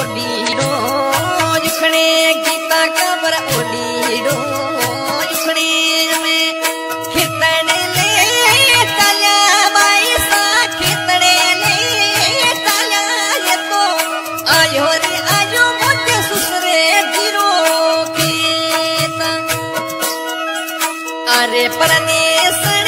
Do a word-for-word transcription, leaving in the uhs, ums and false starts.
ओडीडो युखणे Gita cover ओडीडो युखणे में खितने ले चला बाई सा खितने ले चला ये तो आयो रे आयो मोटे सुसरे गिरो खेता अरे परनेस